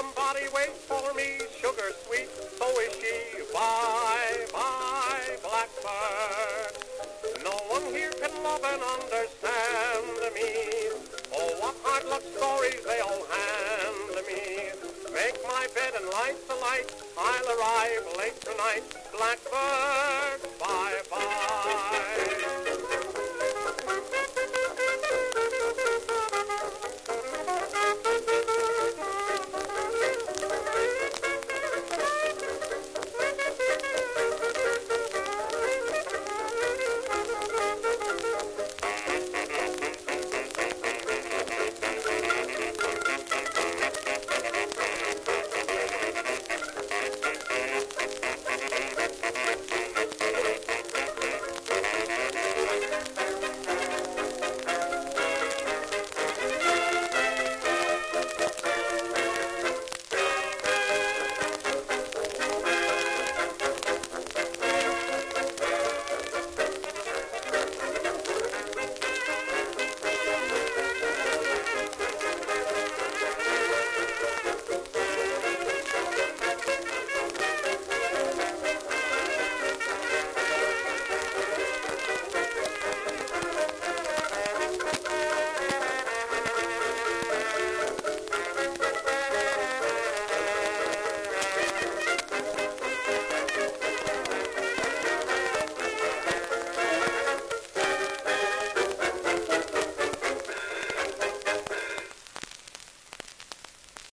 Somebody waits for me, sugar sweet, so is she. Bye, bye, Blackbird. No one here can love and understand me. Oh, what hard luck stories they all hand me. Make my bed and light the light, I'll arrive late tonight. Blackbird, bye, bye.